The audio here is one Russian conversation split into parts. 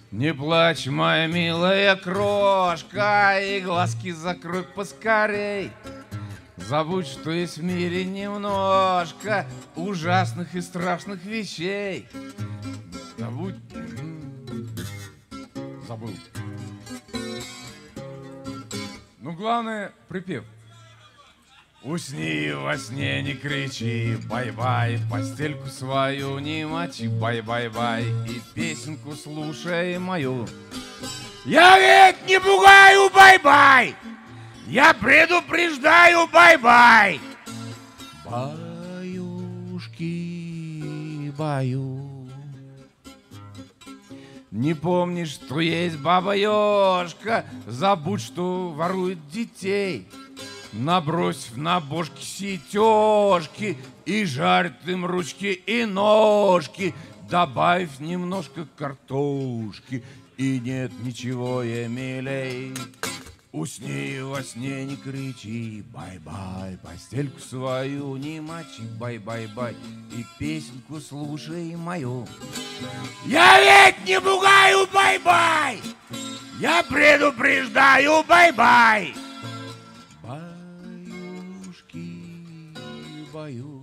Не плачь, моя милая крошка, и глазки закрой поскорей. Забудь, что есть в мире немножко ужасных и страшных вещей. Забудь. Забыл. Ну, главное, припев. Усни во сне, не кричи, бай-бай, постельку свою не мочи, бай-бай-бай, и песенку слушай мою. Я ведь не пугаю, бай-бай, я предупреждаю, бай-бай. Баюшки, баю. Не помнишь, что есть баба-ёшка, забудь, что ворует детей. Набрось на бошки сетёшки и жарь им ручки и ножки. Добавь немножко картошки, и нет ничего я милей. Усни во сне, не кричи, бай-бай, постельку свою не мочи, бай-бай-бай, и песенку слушай мою. Я ведь не пугаю, бай-бай, я предупреждаю, бай-бай. Баю.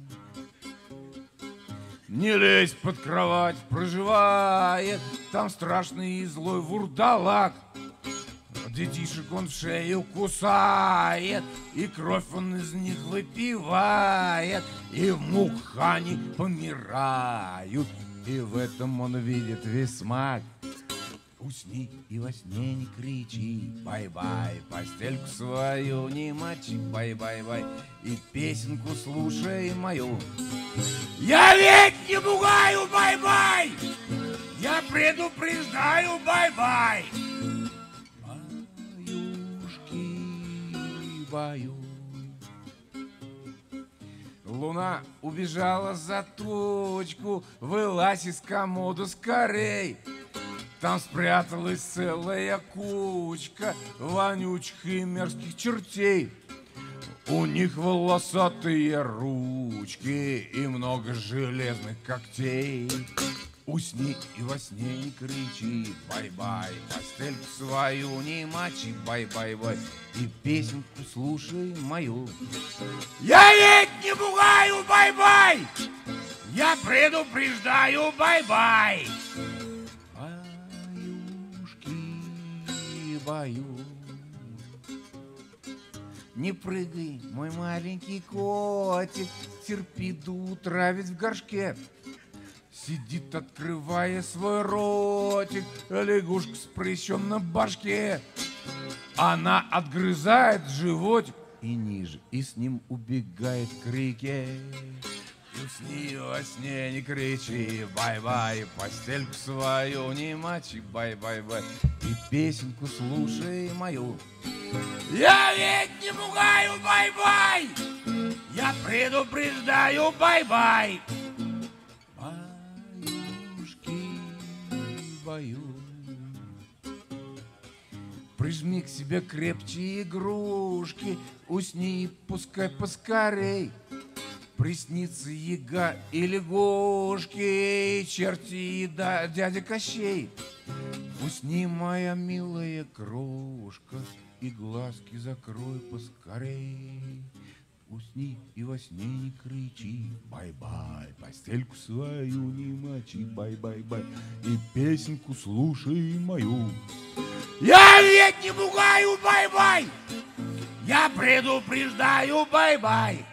Не лезь под кровать, проживает там страшный и злой вурдалак. Детишек он в шею кусает, и кровь он из них выпивает, и в муках они помирают, и в этом он видит весь смак. Усни и во сне не кричи, бай-бай, постельку свою не мочи, бай-бай-бай, и песенку слушай мою. Я ведь не пугаю, бай-бай, я предупреждаю, бай-бай. Баюшки, баю. Луна убежала за точку, вылазь из комода скорей. Там спряталась целая кучка вонючих и мерзких чертей. У них волосатые ручки и много железных когтей. Усни и во сне не кричи, бай-бай, постельку свою не мочи, бай-бай-бай, и песенку слушай мою. Я ведь не пугаю, бай-бай, я предупреждаю, бай-бай. Баю. Не прыгай, мой маленький котик, терпи до утра, ведь в горшке сидит, открывая свой ротик, лягушка с прыщом на башке. Она отгрызает животик и ниже, и с ним убегает к реке. Усни во сне, не кричи, бай-бай, постельку свою не мочи, бай-бай-бай, и песенку слушай мою. Я ведь не пугаю, бай-бай, я предупреждаю, бай-бай. Баюшки, баю. Прижми к себе крепче игрушки, усни, пускай поскорей. Приснится яга и лягушки, черти и дядя Кощей. Усни, моя милая крошка, и глазки закрой поскорей. Усни и во сне не кричи, бай-бай, постельку свою не мочи, бай-бай-бай, и песенку слушай мою. Я ведь не пугаю, бай-бай, я предупреждаю, бай-бай.